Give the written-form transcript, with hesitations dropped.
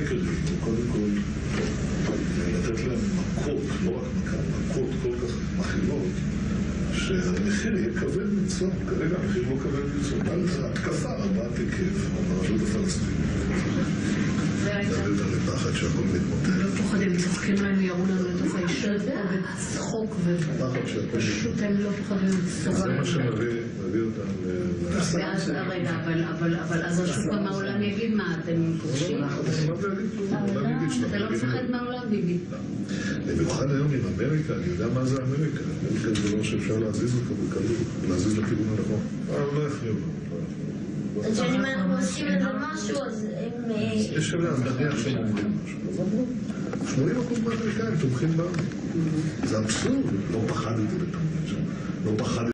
העיקרי הוא קודם כל לתת להם מכות, לא רק מכות כל כך מכירות, שהמחיר יהיה כבד מצווה. כרגע המחיר לא כבד מצווה. על התקפה רבת היקף ברשות הפלסטינית. זה לפחד שהכל מתמוטט. לא פוחדים, צוחקים להם, יראו לנו לתוך האישה, וצחוק, ופשוט הם לא פוחדים לצחוק. זה מה שמביא אותם ואז רגע, אבל אז השוק מהעולם יגיד מה, אתם פוגשים? אתה לא מפחד מהעולם, ביבי. במיוחד היום עם אמריקה, אני יודע מה זה אמריקה. אמריקה זה לא שאפשר להזיז אותו בקלות, להזיז לכיוון הנכון. לא יפריעו לו. אז אם אנחנו עושים איזה משהו, אז הם... יש שבא, אז נניח שהם אומרים משהו. אז אמרו, 80% מהאמריקאים תומכים בנו. זה אבסורד, לא פחדתי בתמודד שם. לא פחדתי.